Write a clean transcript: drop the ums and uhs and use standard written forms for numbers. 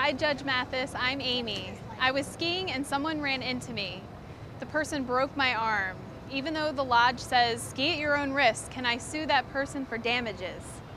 Hi, Judge Mathis. I'm Amy. I was skiing and someone ran into me. The person broke my arm. Even though the lodge says ski at your own risk, can I sue that person for damages?